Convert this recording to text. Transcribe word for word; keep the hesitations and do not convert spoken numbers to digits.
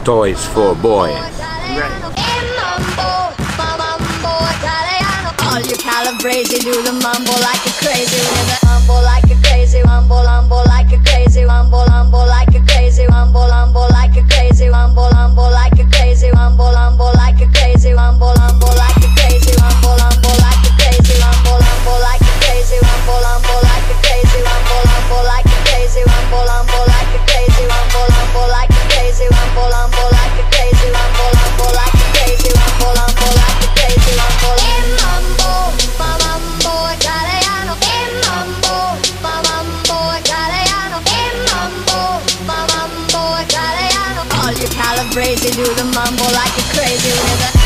toys for boys. All you Calabrese do the mambo like a crazy mambo like a crazy mambo mambo like a crazy mambo mambo like a crazy mambo mambo like a crazy mambo mambo like a crazy mambo mambo like a crazy mambo mambo like a crazy mambo mambo like a crazy mambo mambo like a crazy mambo mambo like a crazy mambo mambo like a crazy mambo mambo like a crazy mambo mambo like a crazy mambo mambo like a crazy mambo mambo like a crazy mambo mambo like a crazy mambo mambo mambo italiano mambo mambo italiano mambo mambo italiano. All you Calabrese do the mambo like a crazy.